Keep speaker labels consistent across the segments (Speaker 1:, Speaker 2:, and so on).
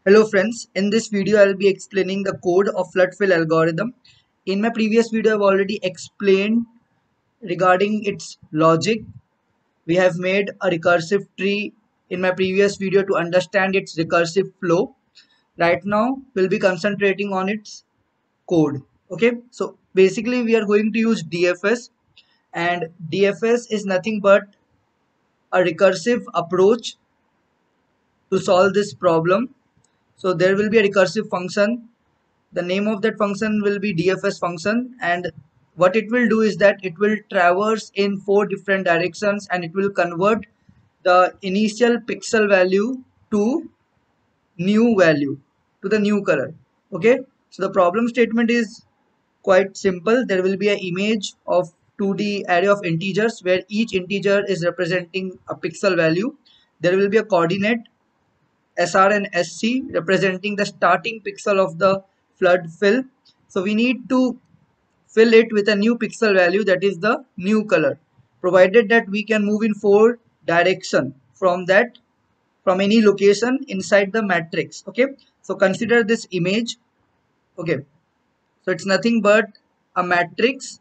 Speaker 1: Hello friends, in this video I'll be explaining the code of flood fill algorithm. In my previous video I've already explained regarding its logic. We have made a recursive tree in my previous video to understand its recursive flow. Right now we'll be concentrating on its code. Okay, so basically we are going to use DFS, and DFS is nothing but a recursive approach to solve this problem. So there will be a recursive function. The name of that function will be DFS function, and what it will do is that it will traverse in 4 different directions and it will convert the initial pixel value to new value, to the new color. Okay, so the problem statement is quite simple. There will be an image of 2D array of integers where each integer is representing a pixel value. There will be a coordinate SR and SC representing the starting pixel of the flood fill. So we need to fill it with a new pixel value, that is the new color, provided that we can move in 4 direction from any location inside the matrix. Okay, so consider this image. Okay, so it's nothing but a matrix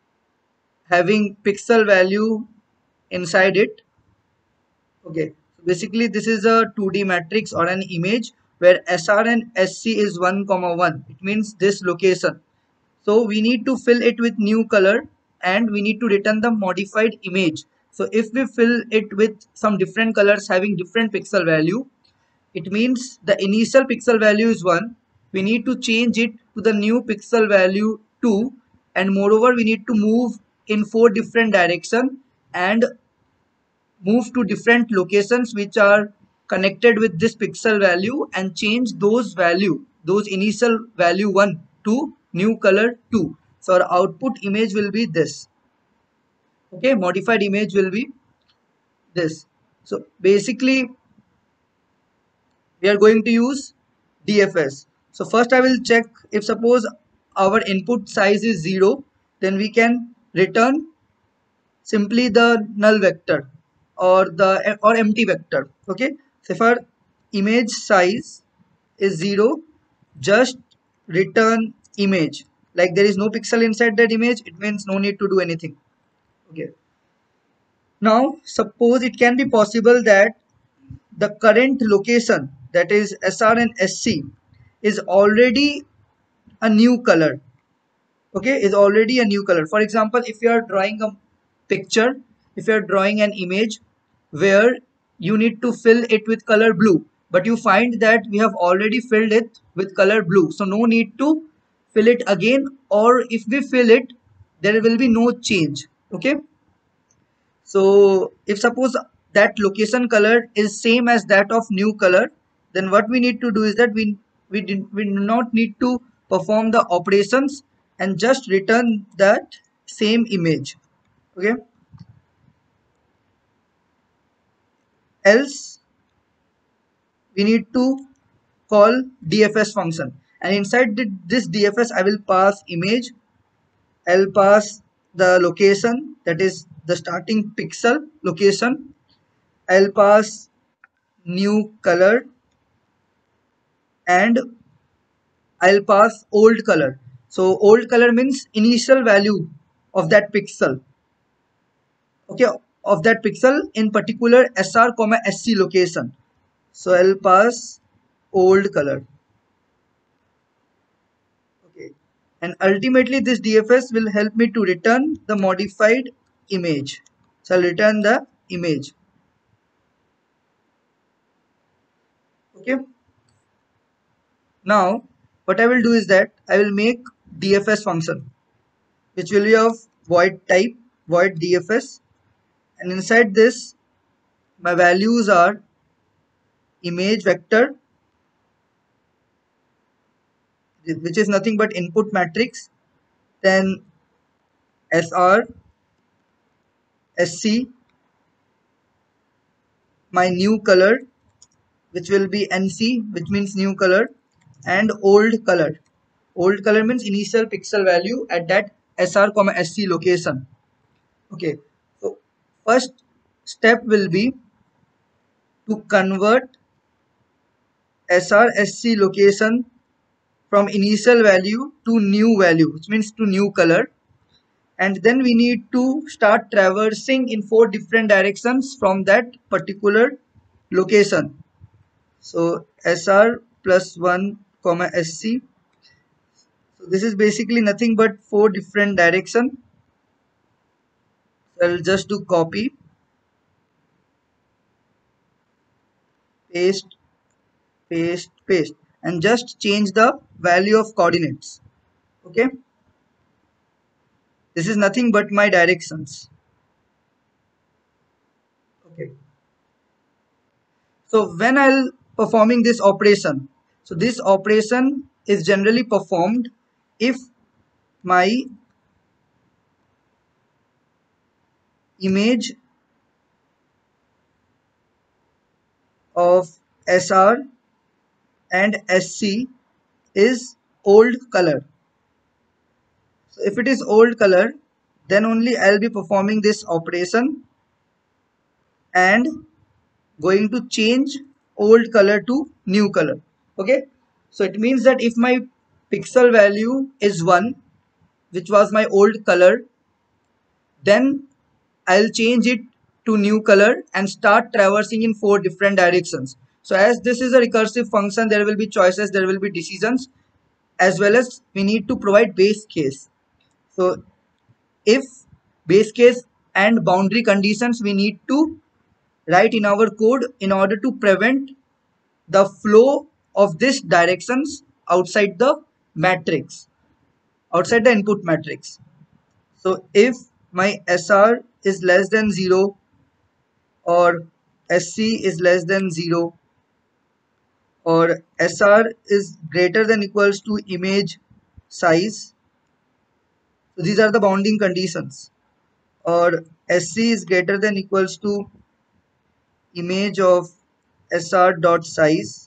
Speaker 1: having pixel value inside it. Okay, so basically this is a 2D matrix or an image where SR and SC is 1 comma 1. It means this location. So we need to fill it with new color and we need to return the modified image. So if we fill it with some different colors having different pixel value, it means the initial pixel value is 1. We need to change it to the new pixel value 2, and moreover we need to move in 4 different directions and move to different locations which are connected with this pixel value and change those initial value 1 to new color 2. So our output image will be this. Okay, modified image will be this. So basically we are going to use DFS. So first I will check if suppose our input size is 0, then we can return simply the null vector or empty vector. Okay, so if our image size is 0, just return image. Like there is no pixel inside that image, it means no need to do anything. Okay, now suppose it can be possible that the current location, that is SR and SC, is already a new color. Okay, is already a new color. For example, if you are drawing a picture, if you are drawing an image where you need to fill it with color blue, but you find that we have already filled it with color blue, so no need to fill it again, or if we fill it there will be no change. Okay, so if suppose that location color is same as that of new color, then what we need to do is that we do not need to perform the operations and just return that same image. Okay, else we need to call DFS function, and inside this DFS I will pass image. I'll pass the location, that is the starting pixel location. I'll pass new color and I'll pass old color. So old color means initial value of that pixel. Okay, of that pixel in particular SR comma SC location. So I'll pass old color. Okay, and ultimately this DFS will help me to return the modified image. So I'll return the image. Okay, now what I will do is that I will make DFS function which will be of void type, void DFS, and inside this my values are image vector, which is nothing but input matrix, then SR, SC, my new color, which will be NC, which means new color, and old color. Old color means initial pixel value at that SR comma SC location. Okay, so first step will be to convert SRSC location from initial value to new value, which means to new color. And then we need to start traversing in 4 different directions from that particular location. So SR plus 1 comma SC. So this is basically nothing but 4 different direction. So I'll just do copy, paste, paste, paste, and just change the value of coordinates. Okay, this is nothing but my directions. Okay, so when I'll performing this operation, so this operation is generally performed if my image of SR and SC is old color. So if it is old color, then only I'll be performing this operation and going to change old color to new color. Okay, so it means that if my pixel value is 1, which was my old color, then I'll change it to new color and start traversing in 4 different directions. So as this is a recursive function, there will be choices, there will be decisions, as well as we need to provide base case. So if base case and boundary conditions we need to write in our code in order to prevent the flow of these directions outside the matrix, outside the input matrix. So if my SR is less than 0 or SC is less than 0 or SR is greater than equals to image size, so these are the bounding conditions, or SC is greater than equals to image of SR dot size,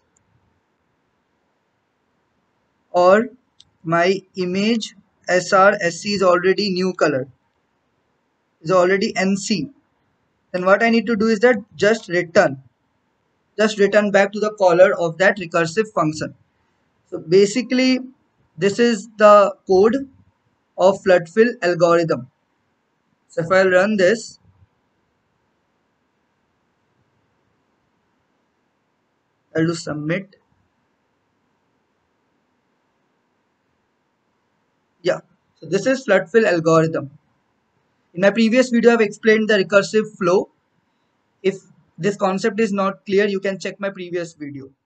Speaker 1: or my image SR SC is already new color, is already NC, then what I need to do is that just return back to the caller of that recursive function. So basically this is the code of flood fill algorithm. So if I'll run this, I'll do submit. Yeah, so this is flood fill algorithm. In my previous video I've explained the recursive flow. If this concept is not clear, you can check my previous video.